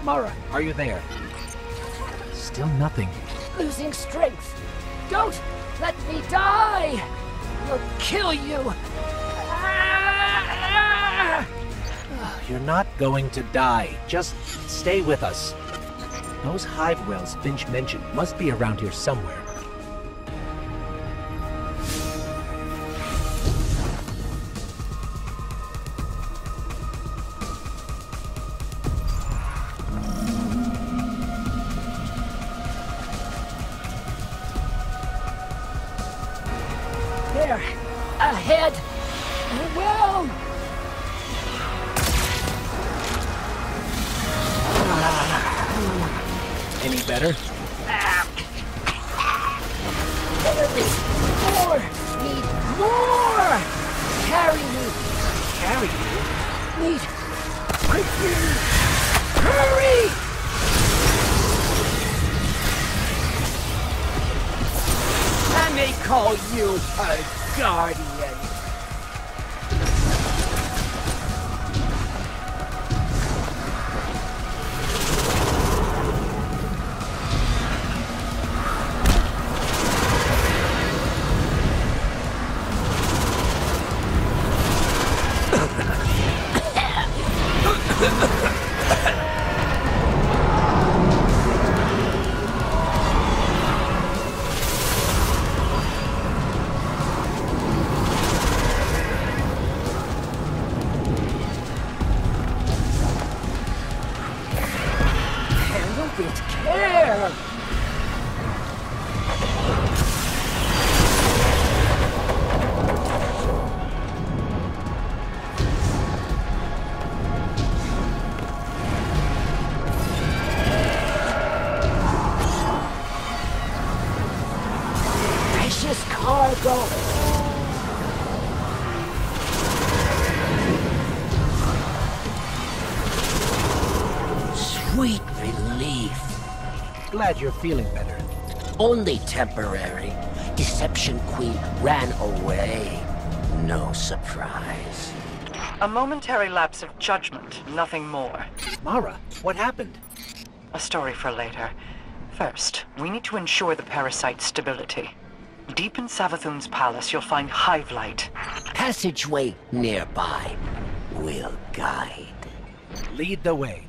Mara, are you there? Still nothing. Losing strength. Don't let me die! We'll kill you! You're not going to die. Just stay with us. Those hive wells Finch mentioned must be around here somewhere. There! Ahead! Well! Any better? More! Need more! Carry me! Carry you? Need... quickly! Hurry! I may call you a guardian. With care! Precious cargo! Sweet relief. Glad you're feeling better. Only temporary. Deception Queen ran away. No surprise. A momentary lapse of judgment, nothing more. Mara, what happened? A story for later. First, we need to ensure the parasite's stability. Deep in Savathun's palace, you'll find hive light. Passageway nearby will guide. Lead the way.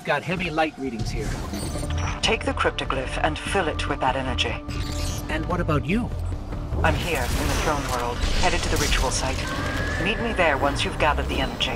We've got heavy light readings here. Take the cryptoglyph and fill it with that energy. And what about you? I'm here, in the throne world, headed to the ritual site. Meet me there once you've gathered the energy.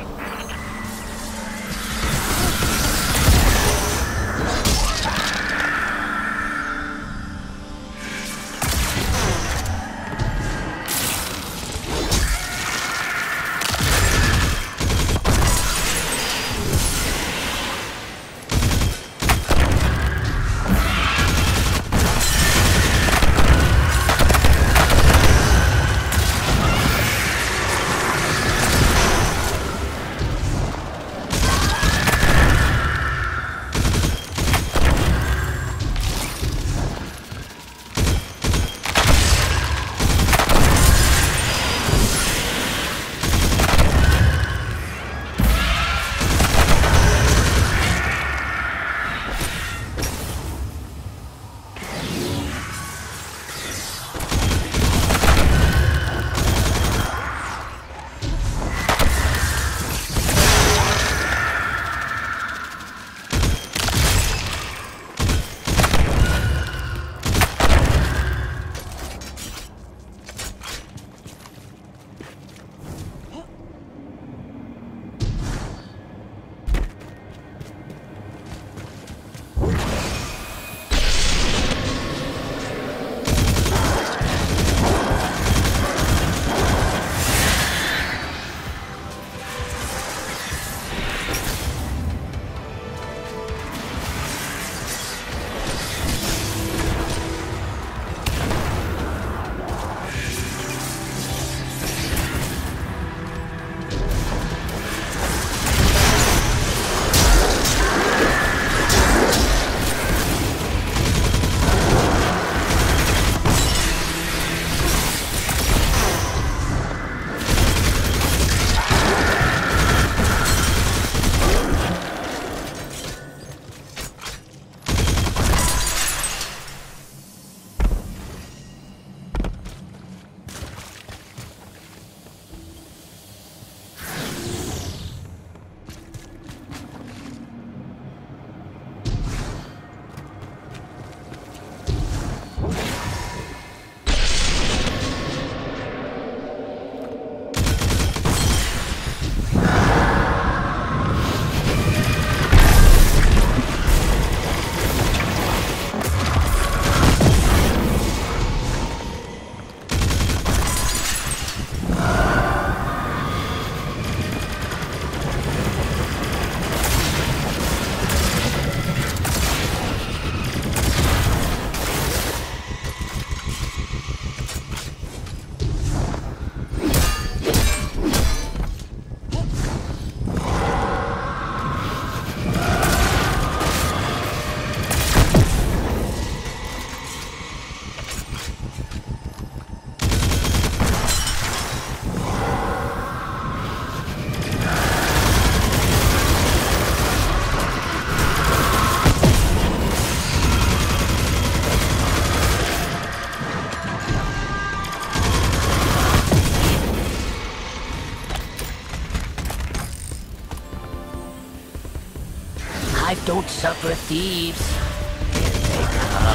Life don't suffer thieves. Here they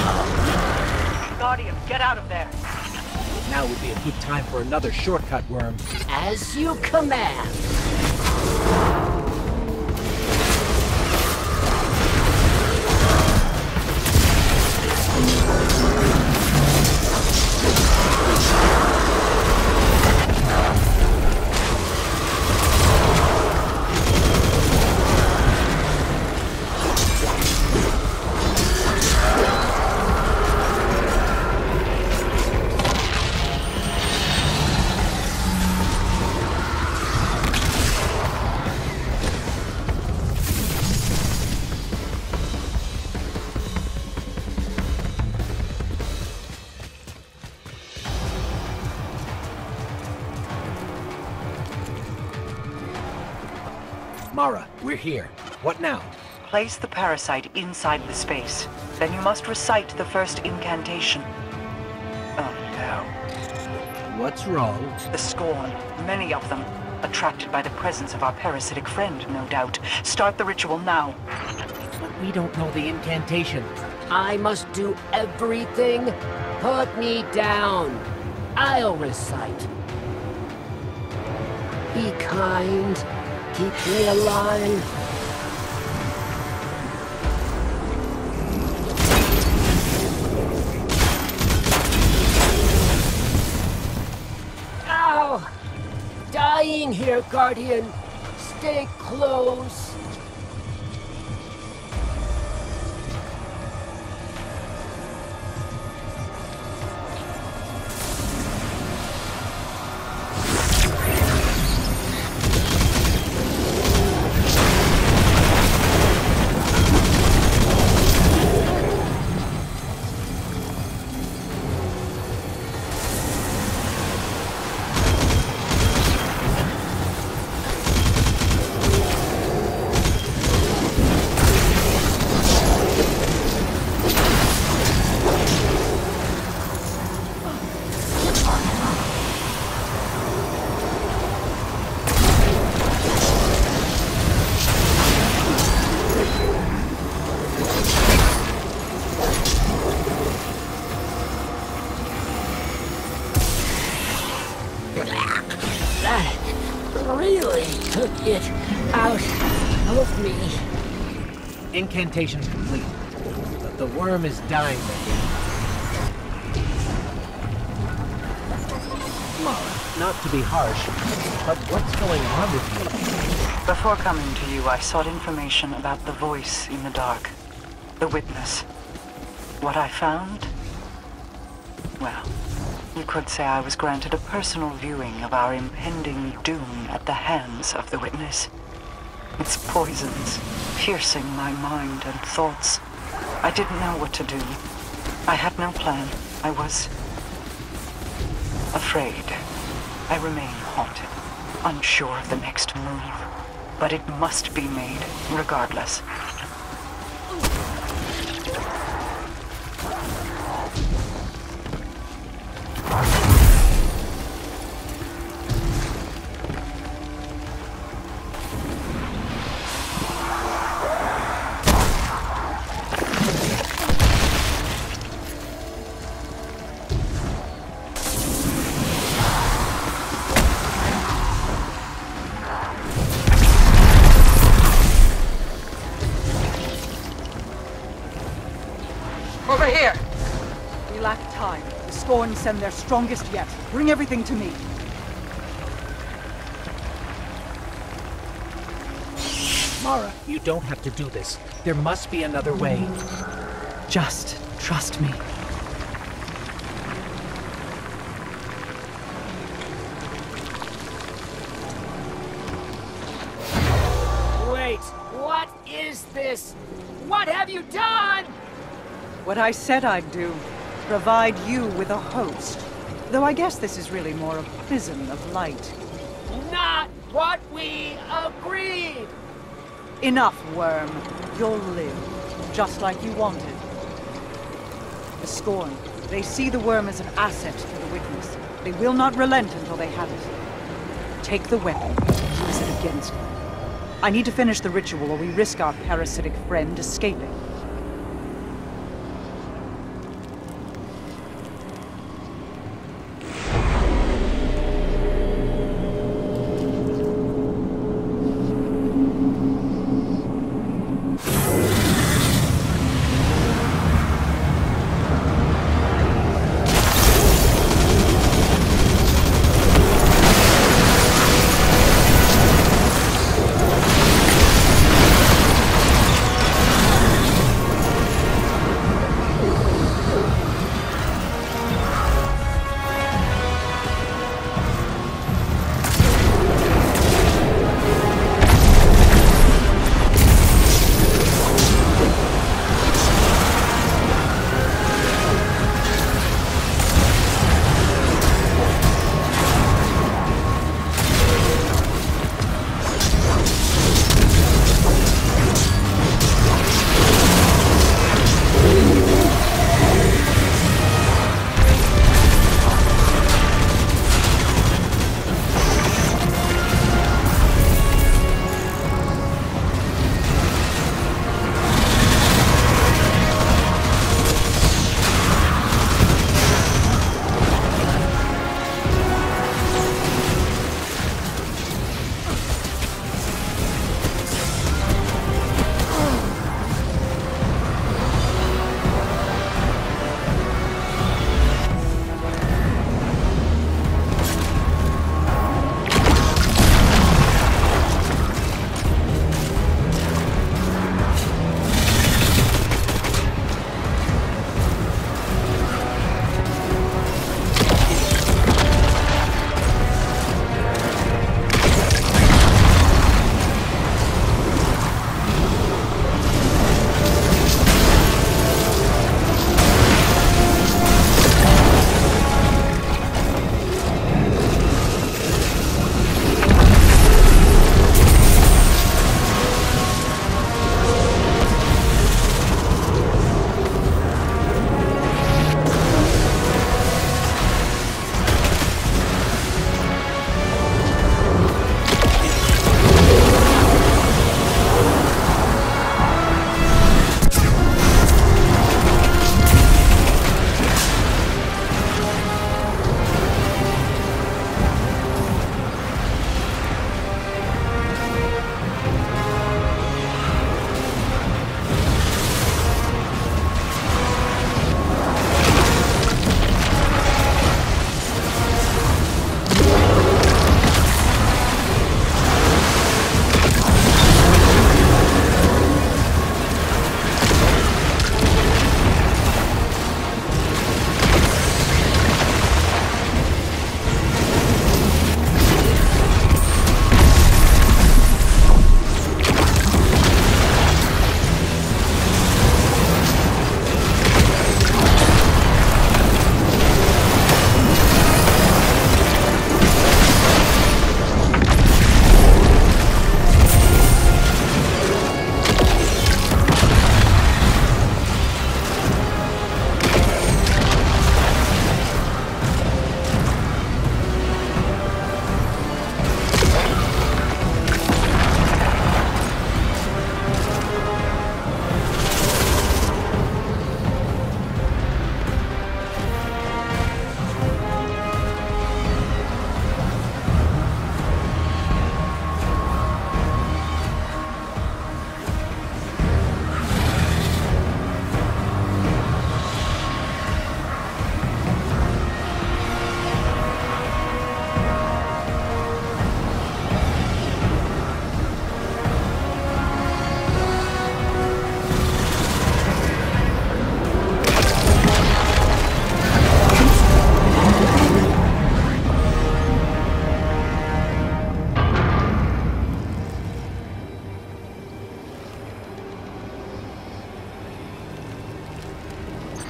come. Guardian, get out of there! Now would be a good time for another shortcut, Worm. As you command. Mara, we're here. What now? Place the parasite inside the space. Then you must recite the first incantation. Oh no. What's wrong? The Scorn, many of them. Attracted by the presence of our parasitic friend, no doubt. Start the ritual now. But we don't know the incantation. I must do everything? Put me down. I'll recite. Be kind. Keep me alive. Ow! Dying here, Guardian. Stay close. That really took it out of me. Incantation's complete, but the worm is dying again. Mara, not to be harsh, but what's going on with you? Before coming to you, I sought information about the voice in the dark. The witness. What I found? Well, you could say I was granted a personal viewing of our impending doom at the hands of the witness. Its poisons, piercing my mind and thoughts. I didn't know what to do. I had no plan. I was afraid. I remain haunted, unsure of the next move. But it must be made, regardless. Over here! We lack time. The Scorn send their strongest yet. Bring everything to me. Mara, you don't have to do this. There must be another way. Just trust me. Wait, what is this? What have you done? What I said I'd do. Provide you with a host. Though I guess this is really more a prison of light. Not what we agreed! Enough, Worm. You'll live, just like you wanted. The Scorn, they see the Worm as an asset to the Witness. They will not relent until they have it. Take the weapon, use it against them. I need to finish the ritual or we risk our parasitic friend escaping.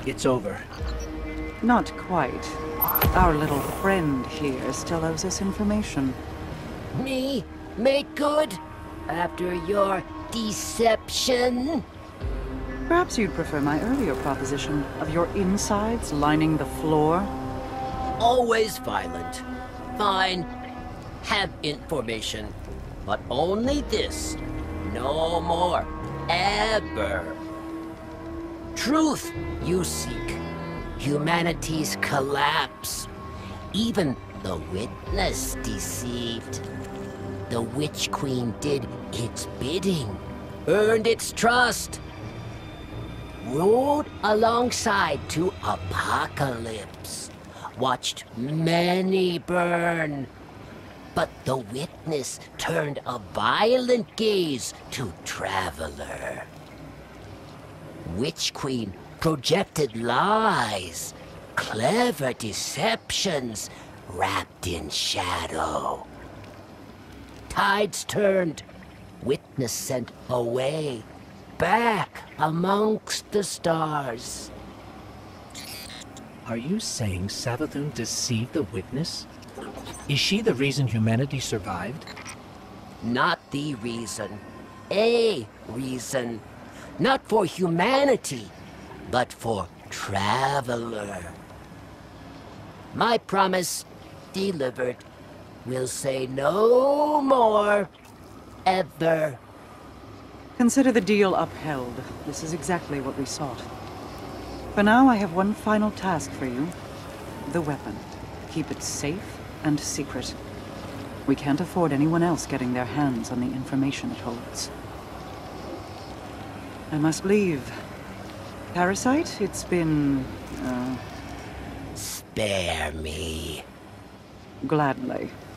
it's over. Not quite. Our little friend here still owes us information. Me? Make good? After your deception? Perhaps you'd prefer my earlier proposition of your insides lining the floor? Always violent. Fine. Have information. But only this. No more. Ever. Truth you seek. Humanity's collapse. Even the witness deceived. The Witch Queen did its bidding. Earned its trust. Rode alongside to apocalypse. Watched many burn. But the witness turned a violent gaze to Traveler. Witch Queen projected lies, clever deceptions wrapped in shadow. Tides turned, witness sent away, back amongst the stars. Are you saying Savathun deceived the witness? Is she the reason humanity survived? Not the reason. A reason. Not for humanity, but for Traveler. My promise delivered. Will say no more. Ever. Consider the deal upheld. This is exactly what we sought. For now, I have one final task for you. The weapon. Keep it safe and secret. We can't afford anyone else getting their hands on the information it holds. I must leave. Parasite, it's been... Spare me. Gladly.